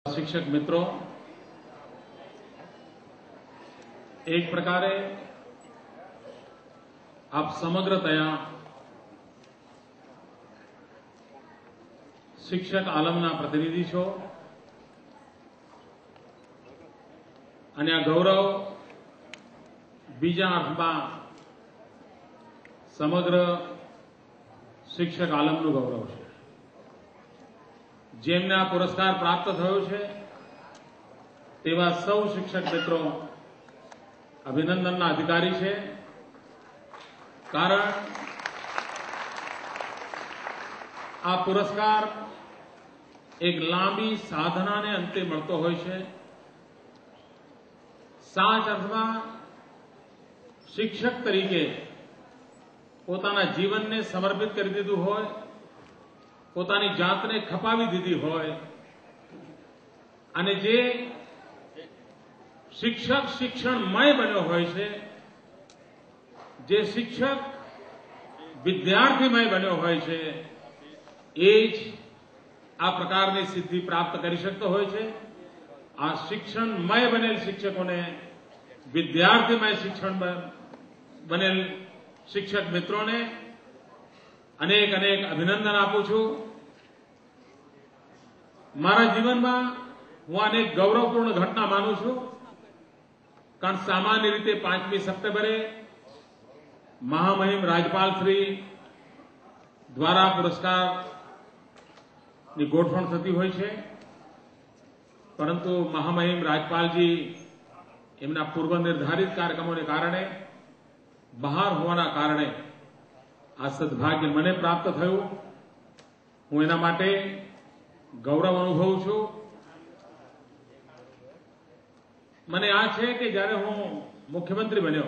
शिक्षक मित्रों, एक प्रकारे आप समग्रतया शिक्षक आलमना प्रतिनिधि छो અને આ ગૌરવ બીજા અર્થમાં સમગ્ર શિક્ષક આલમનું ગૌરવ છે. જેમને આ પુરસ્કાર પ્રાપ્ત થયો છે તેવા સૌ શિક્ષક મિત્રો અભિનંદનના અધિકારી છે. કારણ આ પુરસ્કાર એક લાંબી સાધનાને અંતે મળતો હોય છે. સાચ અર્થમાં શિક્ષક તરીકે પોતાના જીવનને સમર્પિત કરી દીધું હોય, પોતાની જાતને ખપાવી દીધી હોય અને જે શિક્ષક શિક્ષણમય બન્યો હોય છે, જે શિક્ષક વિદ્યાર્થીમય બન્યો હોય છે, એ જ આ પ્રકારની સિદ્ધિ પ્રાપ્ત કરી શકતો હોય છે. આ શિક્ષણમય બનેલ શિક્ષકોને, વિદ્યાર્થીમય શિક્ષણ બનેલ શિક્ષક મિત્રોને અનેક અનેક અભિનંદન આપું છું. મારા જીવનમાં હું અનેક ગૌરવપૂર્ણ ઘટના માનું છું. કારણ સામાન્ય રીતે 5મી સપ્ટેમ્બરે મહામહિમ રાજપાલ શ્રી દ્વારા પુરસ્કારની ગોઠવણ થતી હોય છે. પરંતુ મહામહિમ રાજપાલજી એમના પૂર્વ નિર્ધારિત કાર્યક્રમોને કારણે બહાર હોવાના કારણે આ સદભાગ્ય મને પ્રાપ્ત થયું. હું એના માટે ગૌરવ અનુભવું છું. મને આ છે કે જ્યારે હું મુખ્યમંત્રી બન્યો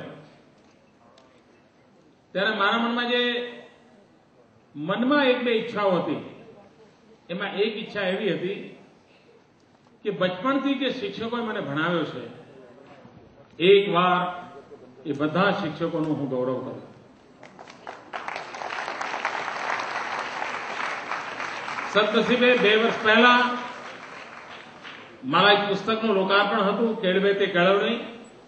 ત્યારે મારા મનમાં એક બે ઈચ્છાઓ હતી. એમાં એક ઈચ્છા એવી હતી કે બચપણથી જે શિક્ષકોએ મને ભણાવ્યો છે, એક વાર એ બધા શિક્ષકોનું હું ગૌરવ કરું. સદનસીબે 2 વર્ષ પહેલા મારા એક પુસ્તકનું લોકાર્પણ હતું, કેળવે તે કેળવણી.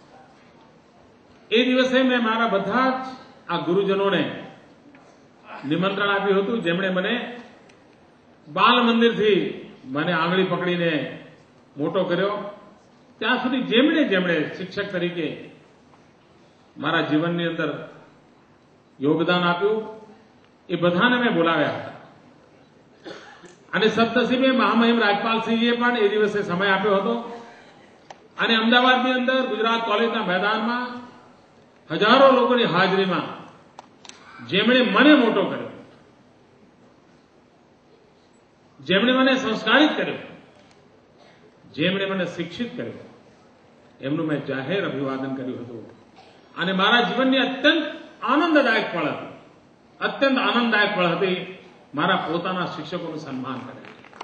એ દિવસે મેં મારા બધા જ આ ગુરુજનોને નિમંત્રણ આપ્યું હતું, જેમણે મને બાલ મંદિરથી મને આંગળી પકડીને મોટો કર્યો. ત્યાં સુધી જેમણે જેમણે શિક્ષક તરીકે મારા જીવનની અંદર યોગદાન આપ્યું એ બધાને મેં બોલાવ્યા હતા. અને સદનસીબે મહામહિમ રાજપાલસિંહજીએ પણ એ દિવસે સમય આપ્યો હતો. અને અમદાવાદની અંદર ગુજરાત કોલેજના મેદાનમાં હજારો લોકોની હાજરીમાં જેમણે મને મોટો કર્યો, જેમણે મને સંસ્કારિત કર્યો, જેમણે મને શિક્ષિત કર્યો, એમનું મેં જાહેર અભિવાદન કર્યું હતું. અને મારા જીવનની અત્યંત આનંદદાયક પળ હતી મારા પોતાના શિક્ષકોનું સન્માન કરે.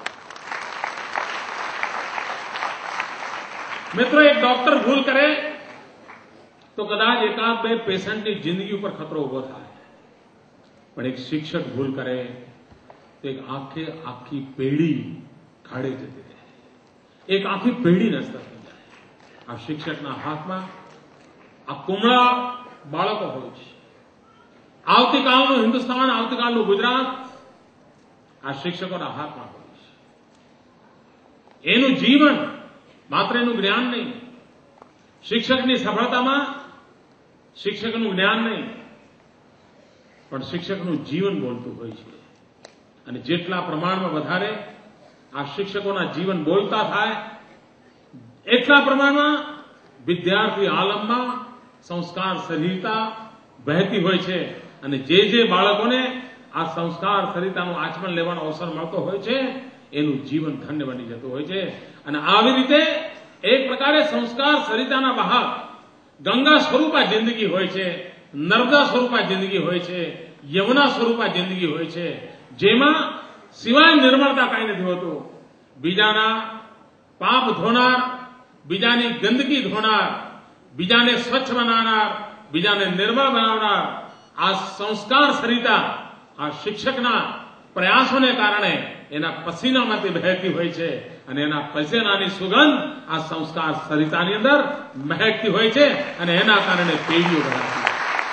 મિત્રો, એક ડોક્ટર ભૂલ કરે તો કદાચ એકાદ બે પેશન્ટની જિંદગી ઉપર ખતરો ઉભો થાય, પણ એક શિક્ષક ભૂલ કરે તો એક આખી પેઢી ખાડે જતી રહે, એક આખી પેઢી નષ્ટ થઈ જાય. આ શિક્ષકના હાથમાં આ કુમળા બાળકો હોય છે. આવતીકાલનું હિન્દુસ્તાન, આવતીકાલનું ગુજરાત આ શિક્ષકોના હાથમાં હોય છે. એનું જીવન, માત્ર એનું જ્ઞાન નહીં, શિક્ષકની સફળતામાં શિક્ષકનું જ્ઞાન નહીં પણ શિક્ષકનું જીવન બોલતું હોય છે. અને જેટલા પ્રમાણમાં વધારે આ શિક્ષકોના જીવન બોલતા થાય એટલા પ્રમાણમાં વિદ્યાર્થી આલમમાં સંસ્કાર સરિતા વહેતી હોય છે. અને જે બાળકોને આ સંસ્કાર સરિતાનું આચમન લેવાનો અવસર મળતો હોય છે એનું જીવન ધન્ય બની જતું હોય છે. અને આવી રીતે એક પ્રકારે સંસ્કાર સરિતાના બહાર ગંગા સ્વરૂપા જિંદગી હોય છે, નર્મદા સ્વરૂપા જિંદગી હોય છે, યમુના સ્વરૂપા જિંદગી હોય છે, જેમાં સિવાય નિર્મળતા કાંઈ નથી હોતું. બીજાના પાપ ધોનાર, બીજાની ગંદકી ધોનાર, બીજાને સ્વચ્છ બનાવનાર, બીજાને નિર્મળ બનાવનાર આ સંસ્કાર સરિતા આ શિક્ષકના પ્રયાસોને કારણે એના પસીનામાંથી વહેતી હોય છે અને એના પસીનાની સુગંધ આ સંસ્કાર સરિતાની અંદર મહેકતી હોય છે અને એના કારણે પેઢીઓ ઘડાતી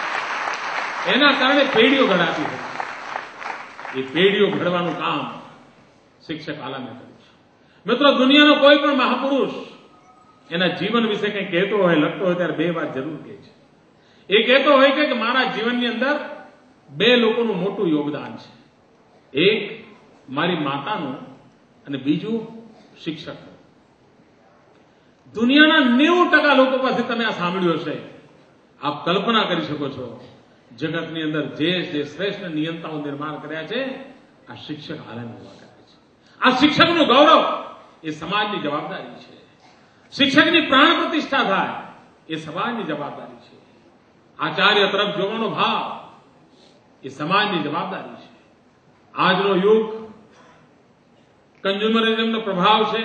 હોય એ પેઢીઓ ઘડવાનું કામ શિક્ષક આલમે કર્યું છે. મિત્રો, દુનિયાનો કોઈ પણ મહાપુરુષ એના જીવન વિશે કંઈ કહેતો હોય, લખતો હોય ત્યારે બે વાત જરૂર કહે છે. એ કહેતો હોય કે મારા જીવનની અંદર બે લોકોનું મોટું યોગદાન છે. એક મારી માતાનું અને બીજું શિક્ષકનું. દુનિયાના 90% લોકો પાસે તમે આ સાંભળ્યું હશે. આપ કલ્પના કરી શકો છો, જગતની અંદર જે શ્રેષ્ઠ નિયંતાઓ નિર્માણ કર્યા છે આ શિક્ષક આલમે ઉભા કર્યા છે. આ શિક્ષકનું ગૌરવ એ સમાજની જવાબદારી છે. શિક્ષકની પ્રાણ પ્રતિષ્ઠા થાય એ સમાજની જવાબદારી છે. આચાર્ય તરફ જોવાનો ભાવ એ સમાજની જવાબદારી છે. આજનો યુગ કન્ઝ્યુમરિઝમનો પ્રભાવ છે.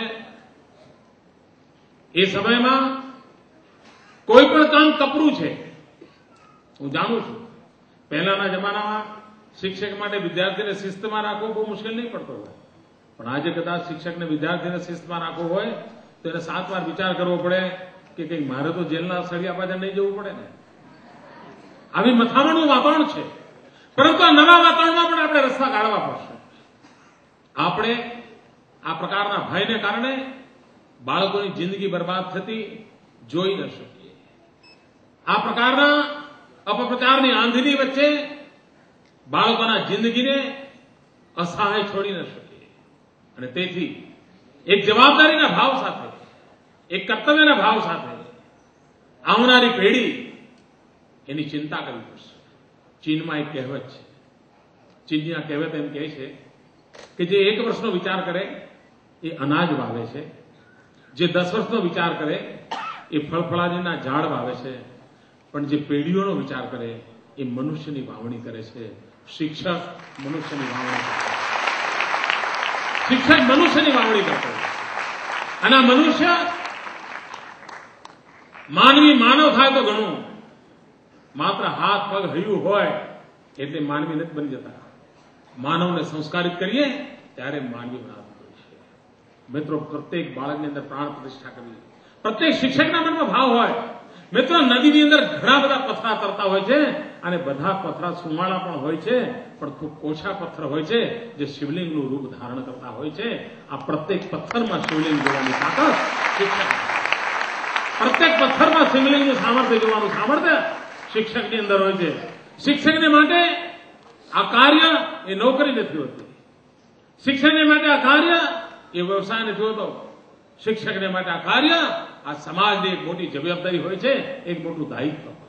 એ સમયમાં કોઈ પણ કામ કપરું છે. હું જાણું છું, પહેલાના જમાનામાં શિક્ષક માટે વિદ્યાર્થીને શિસ્તમાં રાખવો બહુ મુશ્કેલ નહીં પડતો હોય, પણ આજે કદાચ શિક્ષકને વિદ્યાર્થીને શિસ્તમાં રાખવો હોય તો એને 7 વાર વિચાર કરવો પડે કે કંઈક મારે તો જેલના સળિયા પાછળ નહીં જવું પડે ને. આવી મથામણનું વાતાવરણ છે. પરંતુ આ નવા વાતાવરણમાં પણ આપણે રસ્તા કાઢવા પડશે. આપણે આ પ્રકારના ભયને કારણે બાળકોની જિંદગી બરબાદ થતી જોઈ ન શકીએ. આ પ્રકારના અપપ્રચારની આંધીની વચ્ચે બાળકોના જિંદગીને અસહાય છોડી ન શકીએ. અને તેથી એક જવાબદારીના ભાવ સાથે, એક કર્તવ્યના ભાવ સાથે આવનારી પેઢી એની ચિંતા કરવી પડશે. ચીનમાં એક કહેવત છે. ચીનની આ કહેવત એમ કહે છે કે જે 1 વર્ષનો વિચાર કરે એ અનાજ વાવે છે, જે 10 વર્ષનો વિચાર કરે એ ફળફળાદીના ઝાડ વાવે છે, પણ જે પેઢીઓનો વિચાર કરે એ મનુષ્યની વાવણી કરે છે. શિક્ષક મનુષ્યની વાવણી કરે છે. શિક્ષક મનુષ્યની વાવણી કરતો હોય અને આ મનુષ્ય માનવી માનવ થાય તો ઘણું. માત્ર હાથ પગ હૈયું હોય એટલે માનવી નથી બની જતા. માનવને સંસ્કારિત કરીએ ત્યારે માનવી બનાવતો હોય છે. મિત્રો, પ્રત્યેક બાળકની અંદર પ્રાણ પ્રતિષ્ઠા કરવી, પ્રત્યેક શિક્ષકના મનમાં ભાવ હોય. મિત્રો, નદીની અંદર ઘણા બધા પથરા તરતા હોય છે અને બધા પથરા સુમાળા પણ હોય છે, પણ ખૂબ ઓછા પથ્થર હોય છે જે શિવલિંગનું રૂપ ધારણ કરતા હોય છે. આ પ્રત્યેક પથ્થરમાં શિવલિંગ જોવાની તાકાત શિક્ષક, પ્રત્યેક પથ્થરમાં શિવલિંગનું સામર્થ્ય જોવાનું સામર્થ્ય શિક્ષકની અંદર હોય છે. શિક્ષકને માટે આ કાર્ય એ નોકરી નથી હોતી. શિક્ષકને માટે આ કાર્ય એ વ્યવસાય નથી હોતો. શિક્ષકને માટે આ કાર્ય આ સમાજની એક મોટી જવાબદારી હોય છે, એક મોટું દાયિત્વ.